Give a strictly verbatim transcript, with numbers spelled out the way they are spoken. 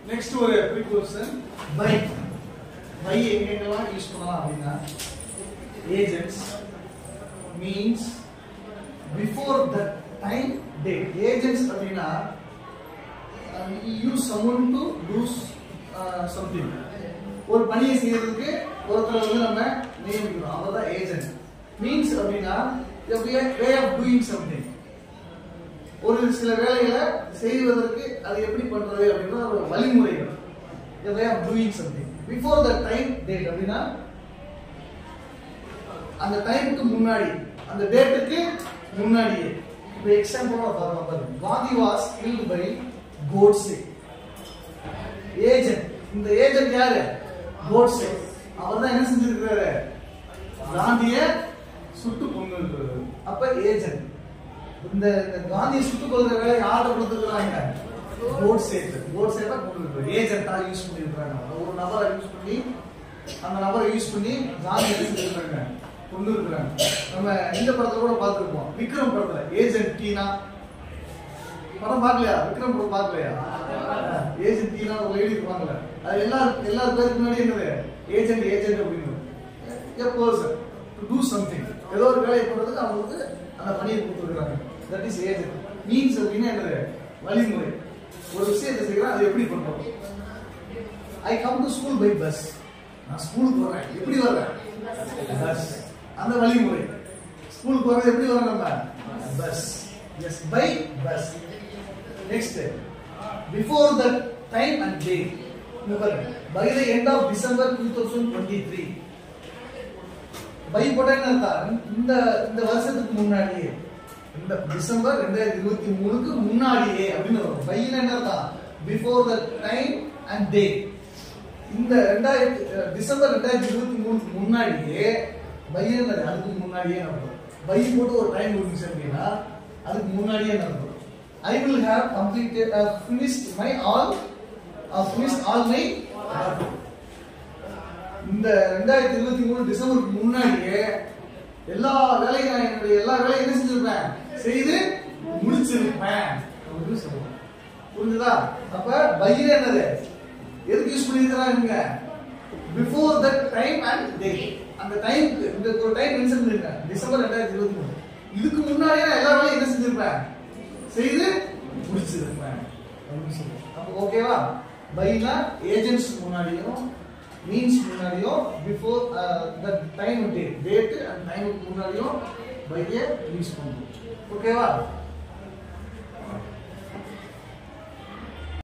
next ஒரு preposition by by எங்கெங்கெல்லாம் use பண்ணலாம் அப்படின்னா agents means before the time date. Agents அப்படின்னா use someone to do uh, something. ஒரு பணியை செய்யறதுக்கு ஒருத்தர் வந்து நம்ம நியமிக்கிறோம், அவர்தான் ஏஜென்ட். மீன்ஸ் அப்படின்னா way of doing something. ஒரு சில வேலைகளை செய்வதற்கு அது எப்படி பண்றது அப்படின்னா ஒரு வழிமுறைகள். way of doing something before the time date அப்படின்னா அந்த டைமுக்கு முன்னாடி, அந்த டேட்டுக்கு முன்னாடியே. இப்போ எக்ஸாம்பிளா பாருங்க, Gandhi was killed by Godse. Agent, இந்த ஏஜென்ட் யாரு? கோட்ஸே. அவர் தான் என்ன செஞ்சிருக்காரு? காந்திய சுட்டு கொன்னிருக்காரு. அப்ப ஏஜென்ட். இந்த காந்தியை சுட்டு கொல்ற வேலை யார்கிட்ட கொடுத்துருக்காங்க? கோட்ஸே. கோட்ஸே தான் கொன்னிருக்காரு. ஏஜென்ட்டா யூஸ் பண்ணிருக்காங்க. ஒரு நபரை யூஸ் பண்ணி, அந்த நபரை யூஸ் பண்ணி காந்தி என்ன செஞ்சிருக்காங்க? கொண்டு இருக்கிறாங்க. நம்ம இந்த படத்துல கூட பார்த்திருப்போம், விக்ரம் படத்துல ஏஜென்ட் டீனா. படம் பார்க்கலையா? விக்ரம் படம் பார்க்கலையா? ஏஜென்ட் டீனா ஒரு லேடி இருப்பாங்கல்ல, அது எல்லா எல்லா பேருக்கு முன்னாடி என்னது? ஏஜென்ட் ஏஜென்ட் அப்படின்னு. a person to do something, ஏதோ ஒரு வேலையை பண்றதுக்கு அவங்களுக்கு அந்த பணியை கொடுத்துருக்காங்க. That is agent. மீன்ஸ் அப்படின்னா என்னது? வழிமுறை. ஒரு விஷயத்தை செய்யறேன், அது எப்படி பண்றோம்? I come to school by bus. நான் ஸ்கூலுக்கு வரேன், எப்படி வரேன்? பஸ். அந்த வழிமுறை. ஸ்கூலுக்கு வரது எப்படி வரோம் நம்ம? Bus. Yes, by bus. Next, before the time and date. By the end of December two thousand twenty-three. By போட்டா என்ன அர்த்தம்? இந்த இந்த வருஷத்துக்கு முன்னாடியே, இந்த டிசம்பர் இரண்டாயிரத்தி இருபத்தி மூணுக்கு முன்னாடியே அப்படின்னு வரும். பைனா என்ன அர்த்தம்? Before the time and date. இந்த ரெண்டாயிரத்தி டிசம்பர் ரெண்டாயிரத்தி இருபத்தி மூணுக்கு முன்னாடியே பையன், அதுக்கு முன்னாடியே நடக்கும். பை போட்டு ஒரு டைம் முடிஞ்சு அப்படின்னா அதுக்கு முன்னாடியே நடக்கும். I will have completed uh, finished my all uh, finished all my work. இந்த ரெண்டாயிரத்தி இருபத்தி மூணு டிசம்பருக்கு முன்னாடியே எல்லா வேலையும் நான் என்னுடைய எல்லா வேலையும் என்ன செஞ்சிருப்பேன்? செய்து முடிச்சிருப்பேன் அப்படின்னு சொல்லுவேன். புரிஞ்சுதா? அப்ப பையன் என்னது? எதுக்கு யூஸ் பண்ணிருக்காங்க? Before the time and date. அந்த டைம்க்கு இந்த ஒரு டைம் மென்ஷன் பண்ணிருக்கேன், டிசம்பர் ரெண்டாயிரத்தி இருபத்தி மூணு. இதுக்கு முன்னாடியே எல்லா வேலையும் என்ன செஞ்சிருப்பேன்? செய்து முடிச்சிருப்பேன் அப்படின்னு சொல்லுவேன். அப்போ ஓகேவா? பைனா ஏஜென்ட்ஸ் முன்னாடியும், மீன்ஸ் முன்னாடியும், before the time date date and டைமுக்கு முன்னாடியும் பையை யூஸ் பண்ணுவோம். ஓகேவா?